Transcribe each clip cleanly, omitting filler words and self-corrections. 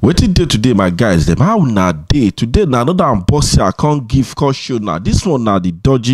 Wetin dey today, my guys? Them how na day today? Na another unboxing I can't give call show now. This one now the dodgy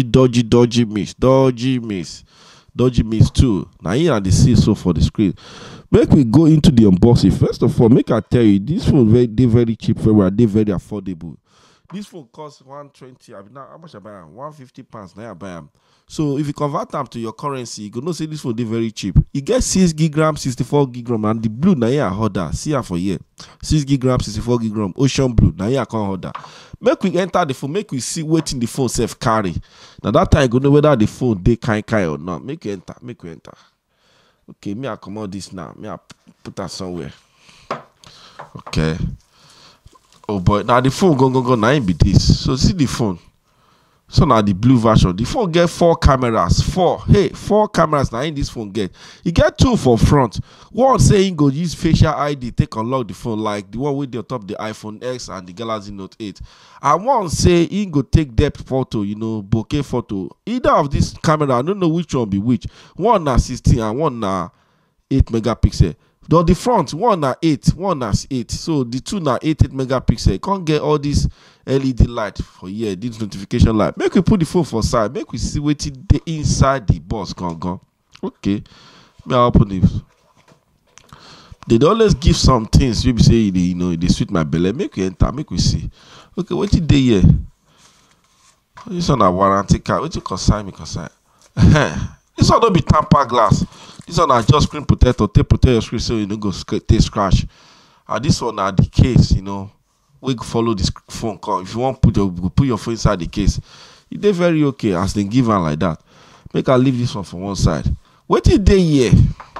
miss too. Now here are the see so for the screen. Make we go into the unboxing. First of all, make I tell you, this phone very cheap for where they very affordable. This phone costs 120. I mean, how much I buy them? 150 pounds. Now I buy them. So if you convert them to your currency, you can know say this phone they very cheap. You get 6 gig, 64 gig, and the blue now here I order. See her for here. 6 gig, 64 gig, ocean blue. Now here I can order. Make we enter the phone. Make we see waiting the phone self carry. Now that time you go know whether the phone they kind or not. Make we enter. Make we enter. Okay, me I come out this now. Me I put that somewhere. Okay. Oh boy, now the phone go now ain't be this. So see the phone. So now the blue version. The phone get 4 cameras. 4 cameras now in this phone get. You get 2 for front. One saying go use facial ID, take unlock the phone like the one with the top the iPhone X and the Galaxy Note 8. And one say he go take depth photo, you know, bokeh photo. Either of this camera, I don't know which one be which. One na 16 and one na 8 megapixel. Though the front, one na 8, one na 8. So the two na 8 megapixel. You can't get all this LED light for here, this notification light. Make we put the phone for side. Make we see what the inside the box gone. Okay. May I open this? They always give some things. Maybe say you know they sweet my belly. Make we enter. Make we see. Okay, what did they here? This one a warranty card. What you consign me consign? This one don't be tamper glass. This one are just screen protector. Take protect your screen so you don't go take scratch. And this one are the case, you know. We follow this phone call. If you want put your phone inside the case, it dey very okay as they give her like that. Make I leave this one for one side. What did they here?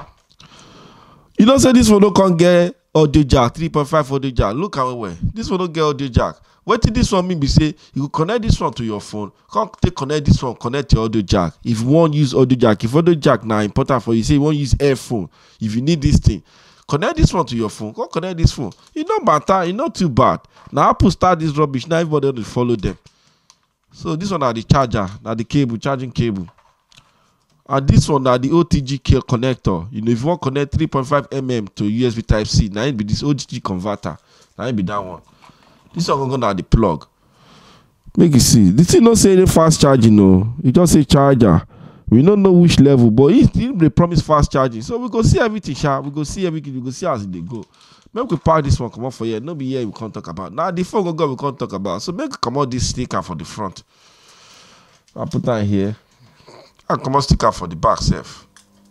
You don't say this one don't can get audio jack 3.5 audio jack. Look how well. This one don't get audio jack. What did this one mean? Be say you connect this one to your phone. Can't take connect this one, connect your audio jack. If you want use audio jack, if audio jack now important for you, say you want use earphone. If you need this thing, connect this one to your phone. Go connect this phone. You know matter. You not too bad. Now Apple start this rubbish. Now everybody will follow them. So this one are the charger. Now the cable, charging cable. And this one are the OTG connector. You know if you want connect 3.5 mm to USB Type C, now it be this OTG converter. Now it be that one. This one gonna the plug. Make you see. This thing not say any fast charging, no. It just say charger. We don't know which level, but they promise fast charging. So we go see everything, sha. We go see everything. We go see as they go. Make we park this one come on for here. No be here we can't talk about. Now the phone go we can't talk about. So make come out this sticker for the front. I'll put that here. And come on sticker for the back self.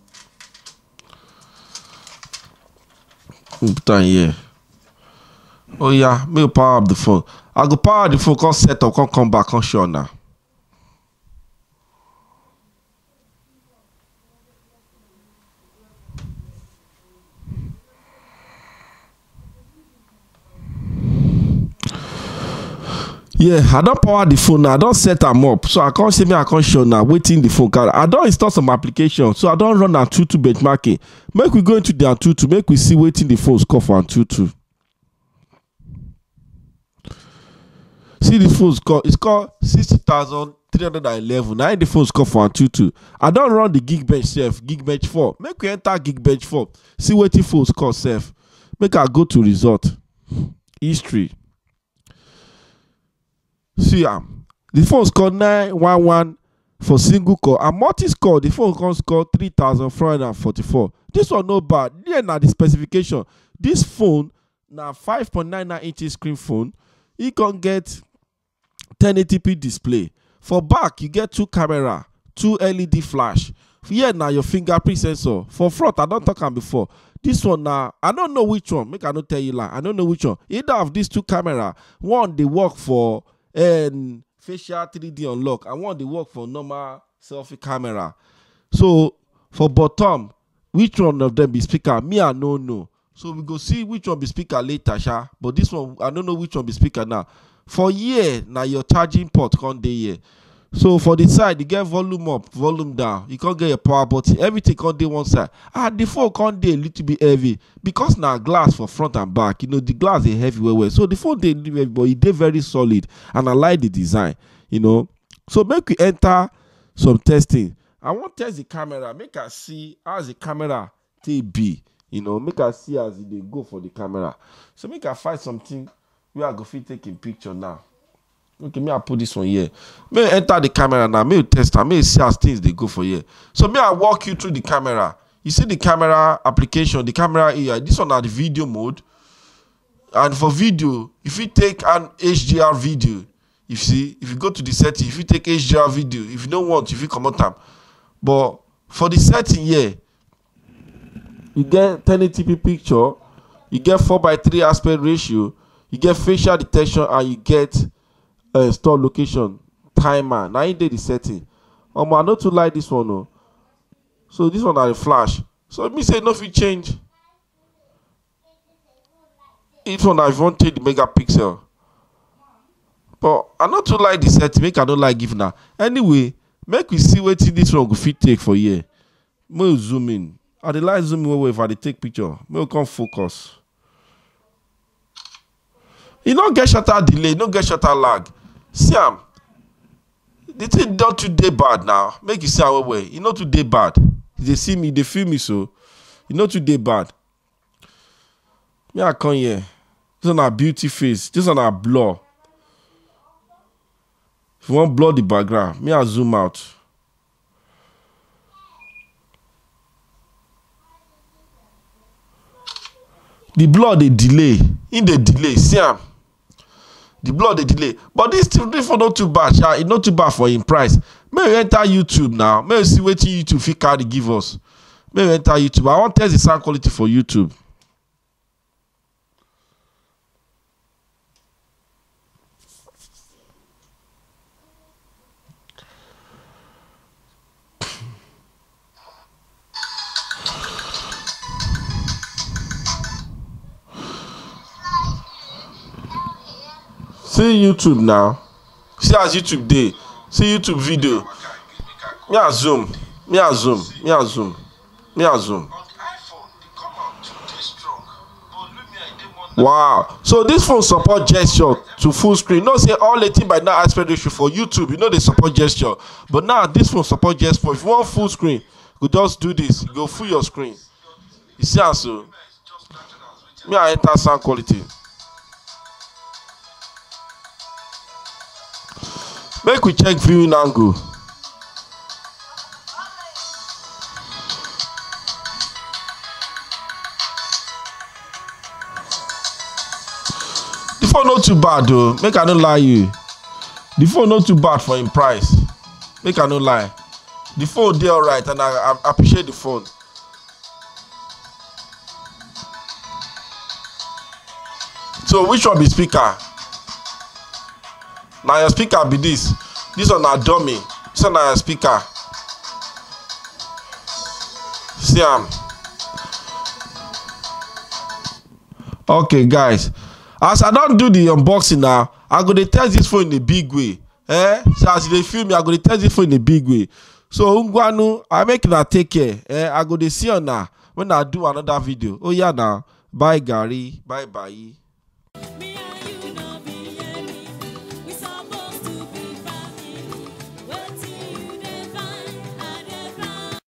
Put that here. Oh yeah, make power up the phone. I go power the phone, come set up, come back, come show now. Yeah, I don't power the phone now. I don't set them up. So I can't say me, I can't show now. Waiting the phone card. I don't install some application. So I don't run Antutu benchmarking. Make we go into the Antutu. Make we see waiting the phone score for Antutu. See the phone score. It's called 60,311. Now the phone score for Antutu. I don't run the Geekbench self. Geekbench 4. Make we enter Geekbench 4. See waiting phone score self. Make I go to result. History. See the phone score 911 for single call and multi-score. The phone can score 3,444. This one no bad. Yeah, now the specification. This phone now 5.99 inches screen phone. You can get 1080p display. For back, you get 2 camera, 2 LED flash. Here now your fingerprint sensor. For front, I don't talk about before. This one now, I don't know which one. Make I not tell you lie. I don't know which one. Either of these 2 camera, one they work for facial 3D unlock, and one they work for normal selfie camera. So for bottom, which one of them be speaker? Me I don't know. So we go see which one be speaker later, sha. But this one, I don't know which one be speaker now. For here, now your charging port can't dey here. So for the side, you get volume up, volume down. You can't get your power button. Everything can't dey one side. The phone can't dey a little bit heavy because now glass for front and back. You know the glass is heavy well. So the phone dey heavy, but it dey very solid, and I like the design. You know. So make we enter some testing. I want to test the camera. Make I see how the camera take be. You know, make I see as they go for the camera. So make I find something where I go fit take a picture now. Okay, me I put this one here. May I enter the camera now. May I test and may I see as things they go for here. So may I walk you through the camera. You see the camera application, the camera here. This one are the video mode. And for video, if you take an HDR video, if you go to the setting, if you take HDR video, if you don't want, if you come out time. But for the setting here, you get 1080p picture, you get 4:3 aspect ratio, you get facial detection, and you get store location timer. Now you did the setting. I not too like this one, no. So this one are a flash. So let me say no fit change. If one I want take the megapixel. But I not too like the setting, make I don't like give now. Anyway, make we see what this one go fit take for here. May zoom in. I dey like zoom in if I dey take picture. May we come focus. You don't get shutter delay, you don't get shutter lag. See am. The thing not today bad now. Make you see our way. You not today bad. They see me, they feel me so. You not today bad. Me I come here. This one a beauty face. This one a blur. If you want blur the background, me I zoom out. The blur they delay. In the delay, see am. The blur they delay. But this for not too bad. It's not too bad for in price. May we enter YouTube now. May we see what YouTube fit carry give us. May we enter YouTube. I want to test the sound quality for YouTube. See YouTube now. See as YouTube day. See YouTube video. Me a zoom. Me a zoom. Me a zoom. Me a zoom. Wow. So this phone support gesture to full screen. Not say all 18 by 9 aspect ratio for YouTube. You know they support gesture. But now this phone support gesture. If you want full screen, you just do this. You go full your screen. You see how so? Me I enter sound quality. Make we check viewing angle. The phone not too bad though. Make I not lie you. The phone not too bad for in price. Make I not lie. The phone dey alright and I appreciate the phone. So which one be speaker? Now your speaker be this. This one na dummy. This one na your speaker. See am. Okay, guys. As I don't do the unboxing now, I go to test this phone in a big way. So as they film me, I go to test this phone in a big way. So Ungwanu, I make that take care. I go to see you now when I do another video. Oh yeah now. Bye Gary. Bye bye.